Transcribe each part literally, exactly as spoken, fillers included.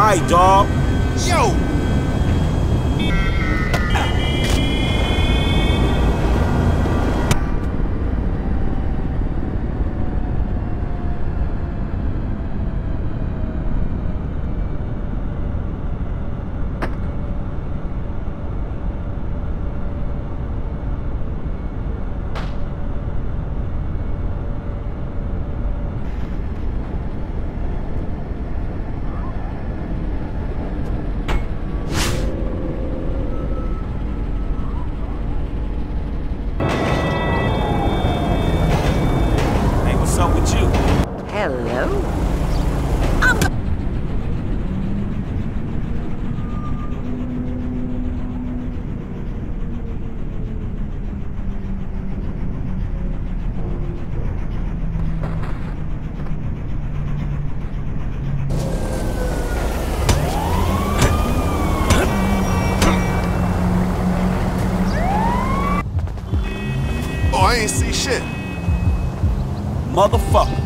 right, dog. Yo! Hello? I'm Oh, I ain't see shit. Motherfucker.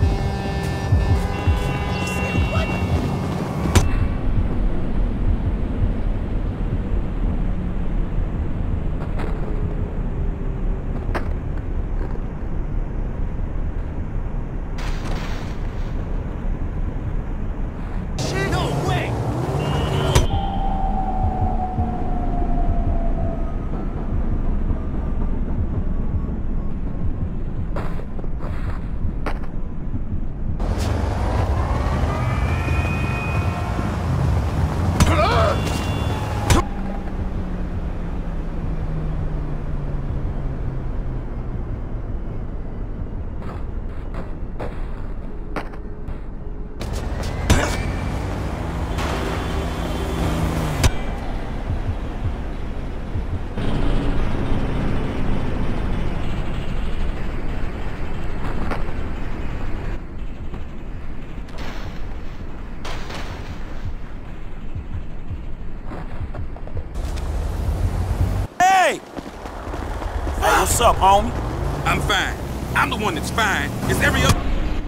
Hey! Hey, what's up, homie? I'm fine. I'm the one that's fine. It's every other...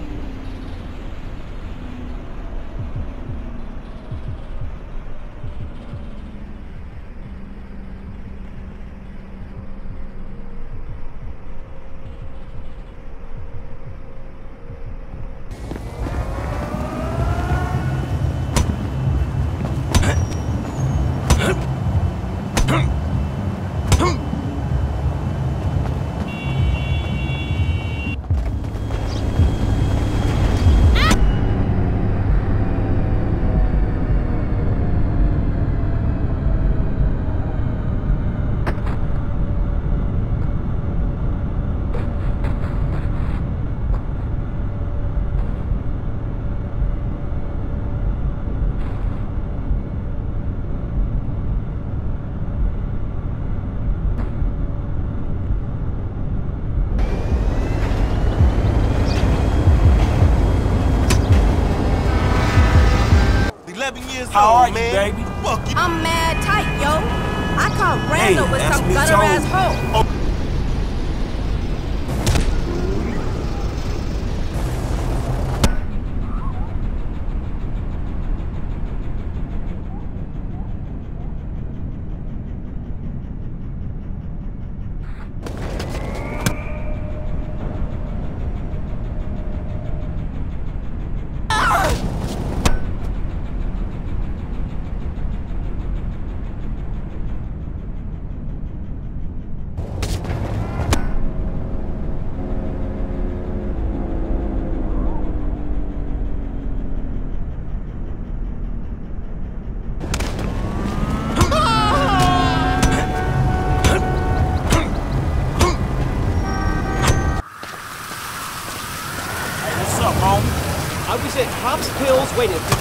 eleven years How old, are you, man. baby? Fuck you. I'm mad tight, yo. I caught Randall Hey, with that's some me, gutter Joe. ass hoe. Oh. What's up, homie? I was at Pop's Pills waiting